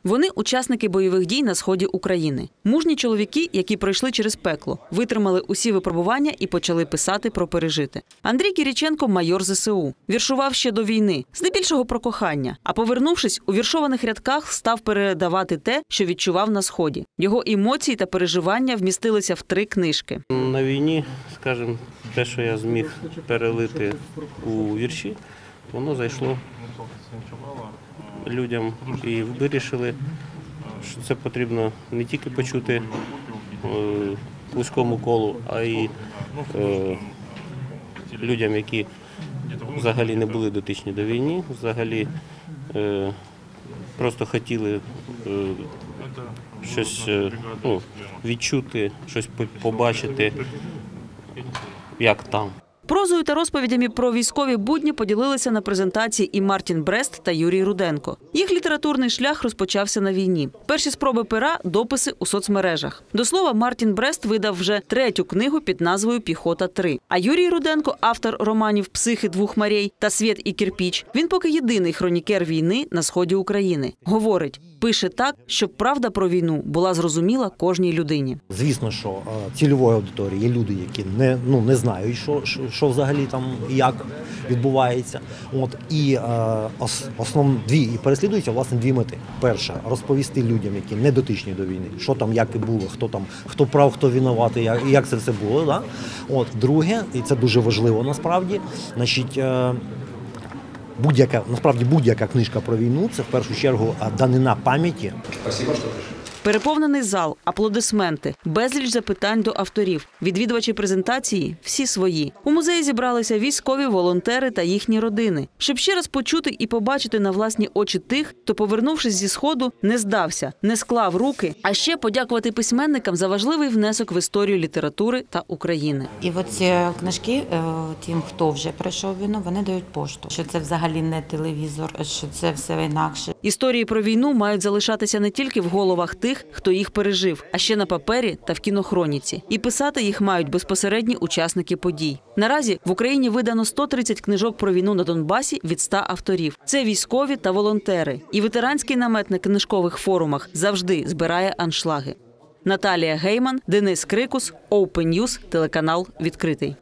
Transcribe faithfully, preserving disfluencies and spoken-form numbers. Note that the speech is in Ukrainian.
Вони – учасники бойових дій на сході України. Мужні чоловіки, які пройшли через пекло, витримали усі випробування і почали писати про пережите. Андрій Кіріченко – майор зе се у. Віршував ще до війни, здебільшого про кохання. А повернувшись, у віршованих рядках став передавати те, що відчував на сході. Його емоції та переживання вмістилися в три книжки. На війні, скажімо, те, що я зміг перелити у вірші, воно зайшло людям і вирішили, що це потрібно не тільки почути вузькому колу, а й людям, які взагалі не були дотичні до війни, взагалі просто хотіли щось ну, відчути, щось побачити, як там. Прозою та розповідями про військові будні поділилися на презентації і Мартін Брест та Юрій Руденко. Їх літературний шлях розпочався на війні. Перші спроби пера – дописи у соцмережах. До слова, Мартін Брест видав вже третю книгу під назвою «Піхота три». А Юрій Руденко – автор романів «Психи двох морей» та «Світ і кирпіч». Він поки єдиний хронікер війни на сході України. Говорить, пише так, щоб правда про війну була зрозуміла кожній людині. Звісно, що цільовою аудиторією є люди, які не, ну, не знають, що, що, що взагалі там і як відбувається. От, і е, ос, основні дві, і переслідуються, власне, дві мети. Перша – розповісти людям, які не дотичні до війни, що там, як і було, хто там, хто прав, хто винуватий, як, як це все було. Да? От, друге, і це дуже важливо насправді, значить, е, будь-яка, насправді будь-яка книжка про війну – це в першу чергу данина пам'яті. Спасибо, що прийшли. Переповнений зал, аплодисменти, безліч запитань до авторів. Відвідувачі презентації – всі свої. У музеї зібралися військові, волонтери та їхні родини. Щоб ще раз почути і побачити на власні очі тих, хто, повернувшись зі Сходу, не здався, не склав руки, а ще подякувати письменникам за важливий внесок в історію літератури та України. І оці книжки тим, хто вже пройшов війну, вони дають пошту. Що це взагалі не телевізор, що це все інакше. Історії про війну мають залишатися не тільки в головах тих, хто їх пережив, а ще на папері та в кінохроніці. І писати їх мають безпосередні учасники подій. Наразі в Україні видано сто тридцять книжок про війну на Донбасі від ста авторів. Це військові та волонтери. І ветеранський намет на книжкових форумах завжди збирає аншлаги. Наталія Гейман, Денис Крикус, Open News, телеканал «Відкритий».